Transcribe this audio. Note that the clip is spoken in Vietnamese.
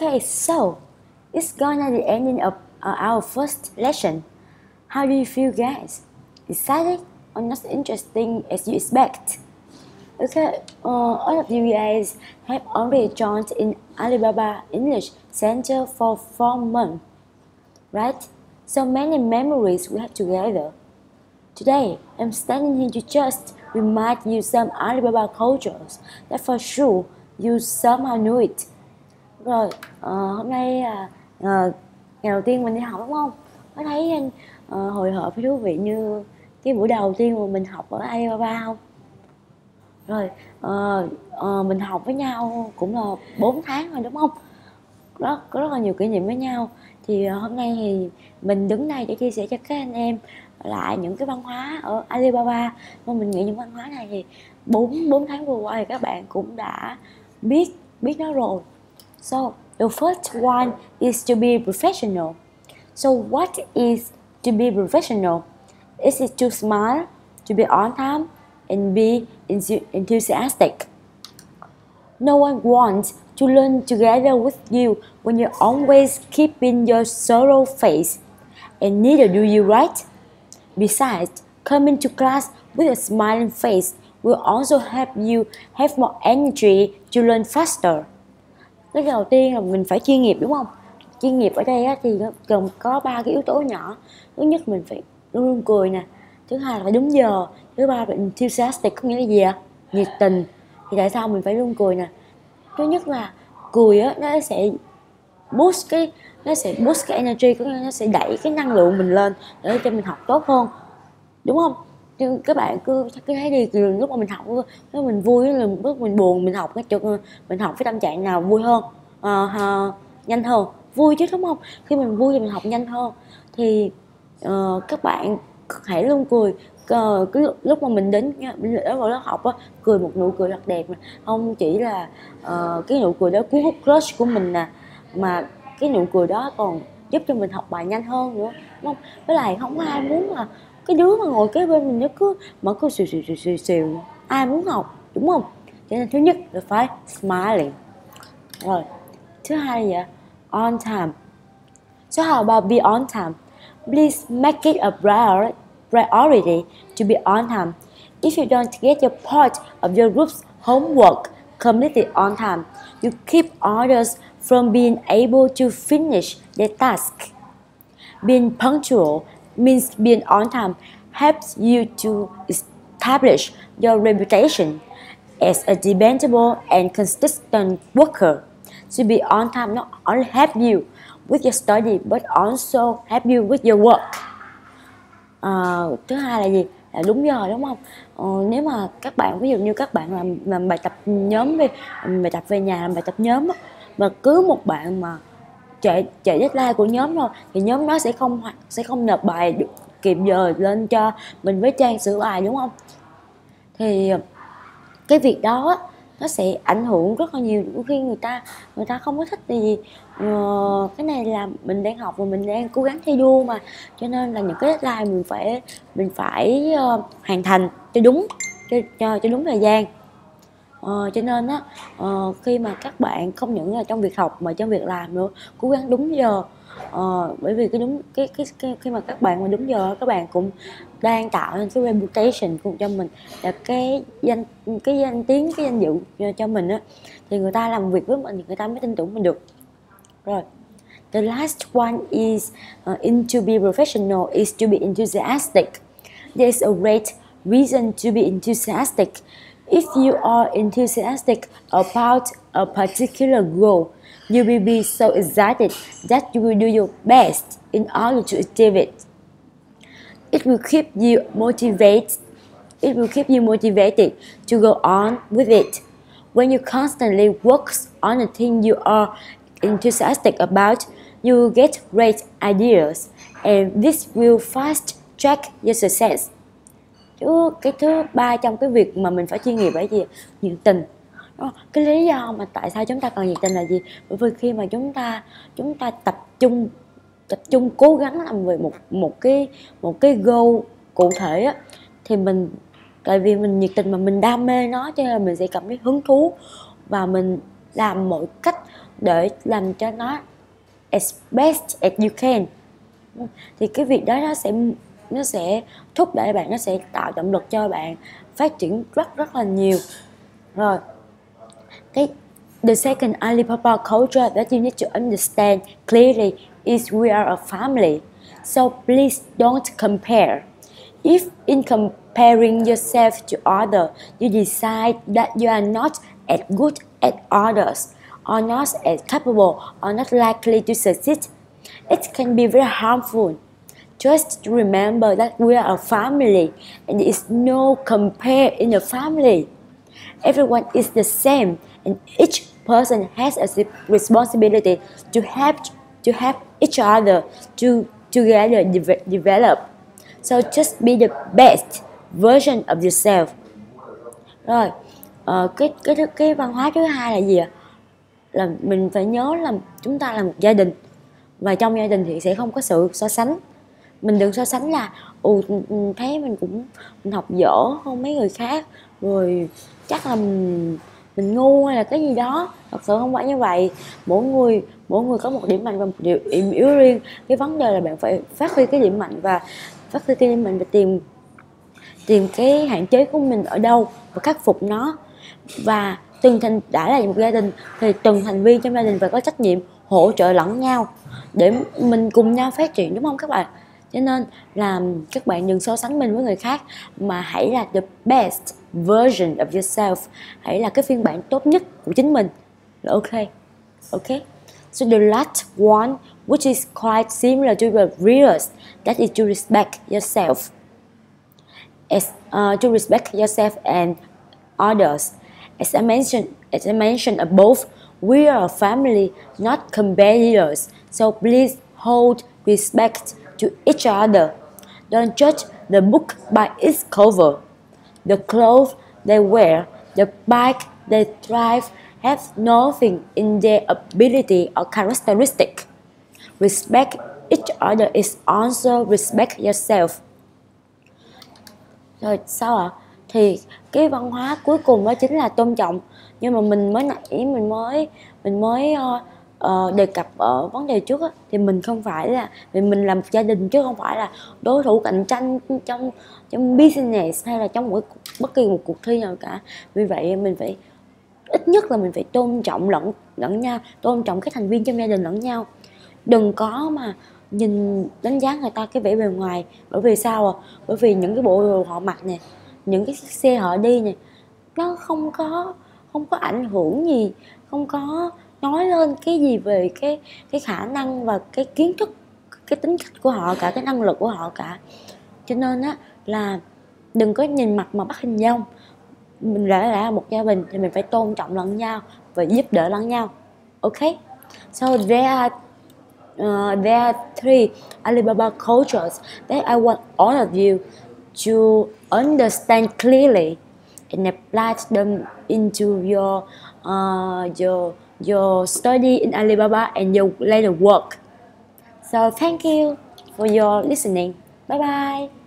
Okay, so it's gonna the ending of our first lesson. How do you feel, guys? Excited or not interesting as you expect? Okay, all of you guys have already joined in Alibaba English Center for 4 months, right? So many memories we have together. Today, I'm standing here to just remind you some Alibaba cultures that for sure you somehow knew it. Rồi, hôm nay ngày đầu tiên mình đi học đúng không? Có thấy hồi hộp với thú vị như cái buổi đầu tiên mà mình học ở Alibaba không? Rồi, mình học với nhau cũng là 4 tháng rồi đúng không? Có rất là nhiều kỷ niệm với nhau. Thì hôm nay thì mình đứng đây để chia sẻ cho các anh em lại những cái văn hóa ở Alibaba. Mà mình nghĩ những văn hóa này thì 4 tháng vừa qua thì các bạn cũng đã biết nó rồi. So the first one is to be professional. So what is to be professional? Is it to smile, to be on time, and be enthusiastic? No one wants to learn together with you when you're always keeping your sorrow face, and neither do you, right? Besides, coming to class with a smiling face will also help you have more energy to learn faster. Cái đầu tiên là mình phải chuyên nghiệp đúng không? Chuyên nghiệp ở đây thì cần có 3 cái yếu tố nhỏ. Thứ nhất mình phải luôn luôn cười nè. Thứ hai là phải đúng giờ. Thứ ba là enthusiastic, có nghĩa là gì ạ? Nhiệt tình. Thì tại sao mình phải luôn cười nè? Thứ nhất là cười á, nó sẽ boost cái energy, có nghĩa là nó sẽ đẩy cái năng lượng mình lên để cho mình học tốt hơn. Đúng không? Nhưng các bạn cứ thấy đi, lúc mà mình học lúc mình vui, lúc mình buồn mình học mình học với tâm trạng nào vui hơn, nhanh hơn, vui chứ đúng không? Khi mình vui thì mình học nhanh hơn. Thì các bạn hãy luôn cười. Cái lúc mà mình đến vào lớp học á, cười một nụ cười thật đẹp mà không chỉ là cái nụ cười đó cuốn hút crush của mình nè, mà cái nụ cười đó còn giúp cho mình học bài nhanh hơn nữa, đúng không? Với lại không có ai muốn là cái đứa mà ngồi kế bên mình nó cứ xìu, ai muốn học, đúng không? Cho nên thứ nhất là phải smiling. Rồi thứ hai là gì? On time. So how about be on time? Please make it a priority to be on time. If you don't get your part of your group's homework completed on time, you keep others from being able to finish their task. Being punctual means being on time helps you to establish your reputation as a dependable and consistent worker. To be on time not only help you with your study but also help you with your work. Thứ hai là gì? Là đúng giờ, đúng không? Nếu mà các bạn, ví dụ như các bạn làm bài tập nhóm đi, bài tập về nhà làm bài tập nhóm á, mà cứ một bạn mà chạy deadline của nhóm thôi thì nhóm đó sẽ không nộp bài được kịp giờ lên cho mình với Trang sửa bài, đúng không? Thì cái việc đó nó sẽ ảnh hưởng rất là nhiều. Khi người ta không có thích thì cái này là mình đang học và mình đang cố gắng thi đua mà, cho nên là những cái deadline mình phải hoàn thành cho đúng thời gian. Cho nên á, khi mà các bạn không những là trong việc học mà trong việc làm nữa, cố gắng đúng giờ. Bởi vì khi mà các bạn mà đúng giờ, các bạn cũng đang tạo nên cái reputation của cho mình, là cái danh tiếng, cái danh dự cho mình á, thì người ta làm việc với mình thì người ta mới tin tưởng mình được. Rồi, the last one is in to be professional is to be enthusiastic. There is a great reason to be enthusiastic. If you are enthusiastic about a particular goal, you will be so excited that you will do your best in order to achieve it. It will keep you motivated to go on with it. When you constantly work on a thing you are enthusiastic about, you will get great ideas, and this will fast track your success. Cái thứ ba trong cái việc mà mình phải chuyên nghiệp là gì? Nhiệt tình. Cái lý do mà tại sao chúng ta cần nhiệt tình là gì? Bởi vì khi mà chúng ta tập trung cố gắng làm về một cái goal cụ thể á, thì tại vì mình nhiệt tình mà mình đam mê nó, cho nên là mình sẽ cảm thấy hứng thú và mình làm mọi cách để làm cho nó as best as you can. Thì cái việc đó nó sẽ thúc đẩy bạn, nó sẽ tạo động lực cho bạn phát triển rất là nhiều. Rồi the second Alibaba culture that you need to understand clearly is we are a family, so please don't compare. If in comparing yourself to others, you decide that you are not as good as others, or not as capable, or not likely to succeed, it can be very harmful. Just remember that we are a family, and there is no compare in a family. Everyone is the same, and each person has a responsibility to help each other to together develop. So just be the best version of yourself. Rồi, cái văn hóa thứ hai là gì ạ? Là mình phải nhớ là chúng ta là một gia đình, và trong gia đình thì sẽ không có sự so sánh. Mình đừng so sánh là thấy mình học dở hơn mấy người khác, rồi chắc là mình ngu hay là cái gì đó. Thật sự không phải như vậy. Mỗi người có một điểm mạnh và một điểm yếu riêng. Cái vấn đề là bạn phải phát huy cái điểm mạnh và tìm cái hạn chế của mình ở đâu và khắc phục nó. Và đã là một gia đình thì từng thành viên trong gia đình phải có trách nhiệm hỗ trợ lẫn nhau để mình cùng nhau phát triển, đúng không các bạn? Cho nên là các bạn đừng so sánh mình với người khác, mà hãy là the best version of yourself. Hãy là cái phiên bản tốt nhất của chính mình là ok. So the last one, which is quite similar to the previous, that is to respect yourself. To respect yourself and others. As I mentioned above, we are a family, not competitors. So please hold respect to each other. Don't judge the book by its cover. The clothes they wear, the bike they drive have nothing in their ability or characteristic. Respect each other is also respect yourself. Rồi sao ạ? Thì cái văn hóa cuối cùng đó chính là tôn trọng. Nhưng mà mình mới đề cập ở vấn đề trước á, thì mình không phải là mình là một gia đình chứ không phải là đối thủ cạnh tranh trong business hay là trong bất kỳ một cuộc thi nào cả. Vì vậy mình phải ít nhất là mình phải tôn trọng lẫn nhau, tôn trọng các thành viên trong gia đình lẫn nhau. Đừng có mà nhìn đánh giá người ta cái vẻ bề ngoài. Bởi vì sao ạ? Bởi vì những cái bộ đồ họ mặc nè, những cái xe họ đi nè, nó không có ảnh hưởng gì, không có nói lên cái gì về cái khả năng và cái kiến thức, cái tính cách của họ cả, cái năng lực của họ cả. Cho nên á là đừng có nhìn mặt mà bắt hình dong. Mình đã là một gia đình thì mình phải tôn trọng lẫn nhau và giúp đỡ lẫn nhau. Ok? So there are three Alibaba cultures that I want all of you to understand clearly and apply them into your study in Alibaba and your later work. So thank you for your listening. Bye bye.